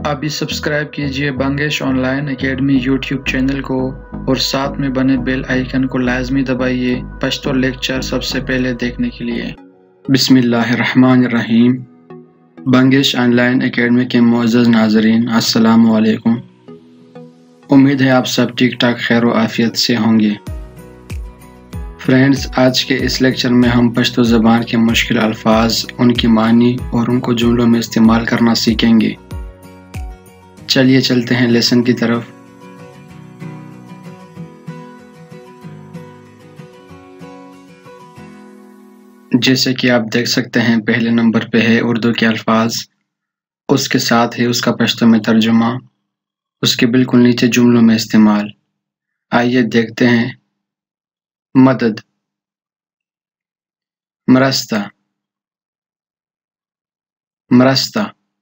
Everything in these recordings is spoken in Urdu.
ابھی سبسکرائب کیجئے Bangash online academy YouTube channel کو اور ساتھ میں بنے بیل آئیکن کو لازمی دبائیے پشتو لیکچر سب سے پہلے دیکھنے کے لیے۔ بسم اللہ الرحمن الرحیم۔ بنگش آن لائن اکیڈمی کے معزز ناظرین السلام علیکم۔ امید ہے آپ سب ٹھیک ٹھاک خیر و عافیت سے ہوں گے۔ فرینڈز، آج کے اس لیکچر میں ہم پشتو زبان کے مشکل الفاظ، ان کی معنی اور ان کو جملوں میں استعمال کرنا سیکھیں گے۔ چلیے چلتے ہیں لیسن کی طرف۔ جیسے کہ آپ دیکھ سکتے ہیں پہلے نمبر پہ ہے اردو کے الفاظ، اس کے ساتھ ہے اس کا پشتو میں ترجمہ، اس کے بالکل نیچے جملوں میں استعمال۔ آئیے دیکھتے ہیں۔ مدد، مرستہ، مرستہ،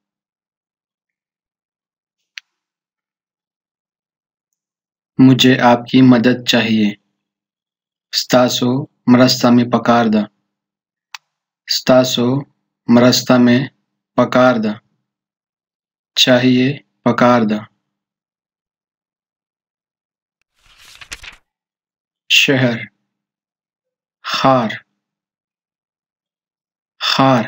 مجھے آپ کی مدد چاہیے۔ ستاسو مرستہ میں پکار دا، ستاسو مرستہ میں پکار دا، چاہیے پکار دا۔ شہر، خار، خار،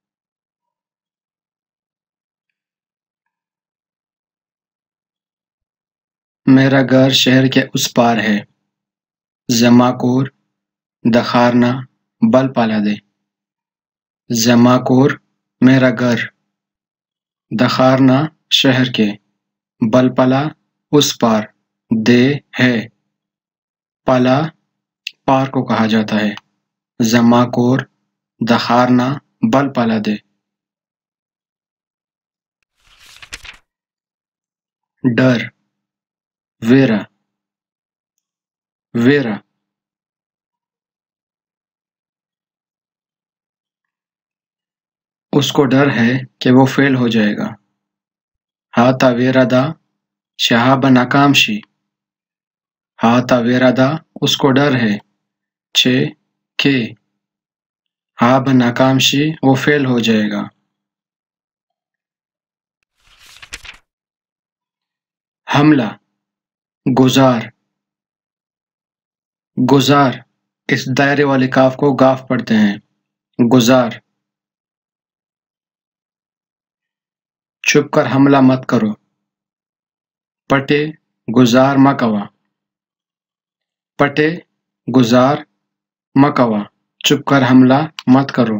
میرا گھر شہر کے اس پار ہے۔ زماکور دخارنا بل پالا دے، زماکور میرا گھر، دخارنا شہر کے، بل پلا اس پار، دے ہے، پالا پار کو کہا جاتا ہے۔ زماکور دخارنا بل پالا دے۔ ڈر، ویرا، ویرا، اس کو ڈر ہے کہ وہ فیل ہو جائے گا۔ ہاتا ویرا دا شہاب ناکام شی، ہاتا ویرا دا اس کو ڈر ہے، کہ ہاب ناکام شی وہ فیل ہو جائے گا۔ حملہ، گزار، گزار، اس دائرے والے کاف کو گاف پڑھتے ہیں، گزار۔ چھپ کر حملہ مت کرو، پٹے گزار مکوا، پٹے گزار مکوا، چھپ کر حملہ مت کرو۔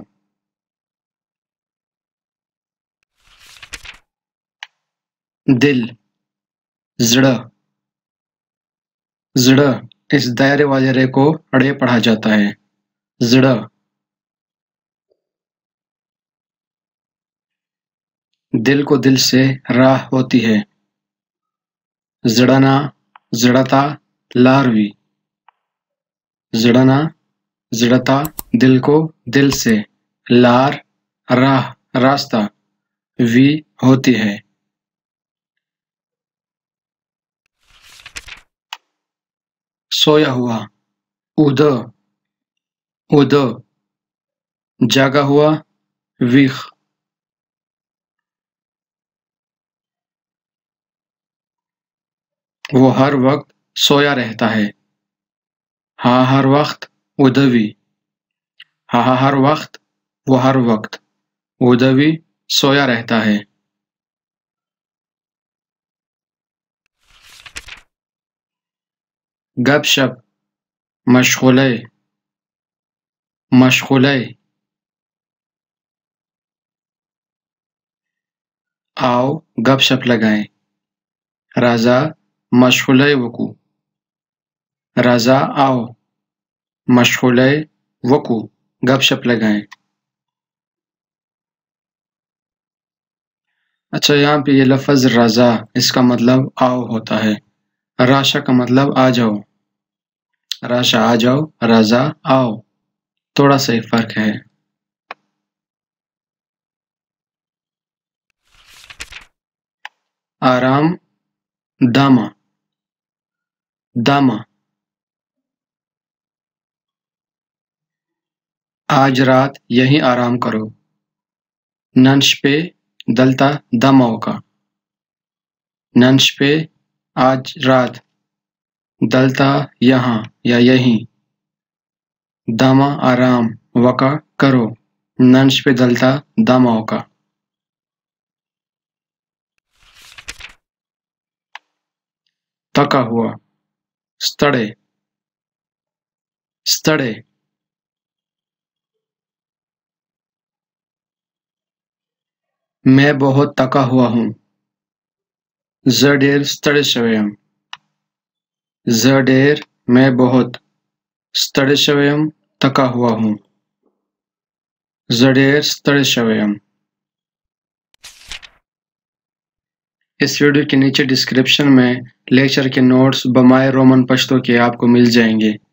دل، زڑا، زڑا، اس دائرے والے رے کو اڑے پڑھا جاتا ہے، زڑا۔ دل کو دل سے راہ ہوتی ہے، زڑنا، زڑتا، لاروی، زڑنا، زڑتا، دل کو دل سے، لار، راہ، راستہ، وی ہوتی ہے۔ سویا ہوا، اودو، اودو، جاگا ہوا، ویخ۔ وہ ہر وقت سویا رہتا ہے، ہاں ہر وقت ادوی، ہاں ہر وقت، وہ ہر وقت، ادوی سویا رہتا ہے۔ گپ شپ، مشغولے، مشغولے، آؤ گپ شپ لگائیں، رضا مشغولے وکو، رضا آؤ، مشغولے وکو، گپ شپ لگائیں۔ اچھا، یہاں پہ یہ لفظ رضا، اس کا مطلب آؤ ہوتا ہے، راشا کا مطلب آ جاؤ، راشا آ جاؤ، رضا آؤ، تھوڑا سا فرق ہے۔ آرام، داما، داما، آج رات یہیں آرام کرو، ننش پہ دلتا دماؤ کا، نن شپے آج رات، دلتا یہاں یا یہیں، داما آرام وکا کرو، نن شپے دلتا داما وکا. تکا ہوا، ستڑے ستڑے. میں بہت تکا ہوا ہوں. زه ډېر ستړی شوی یم. زه ډېر میں بہت ستړی شوی یم تکا ہوا ہوں. زه ډېر ستړی شوی یم. اس ویڈیو کے نیچے ڈسکرپشن میں لیکچر کے نوٹس بمائے رومن پشتو کے آپ کو مل جائیں گے.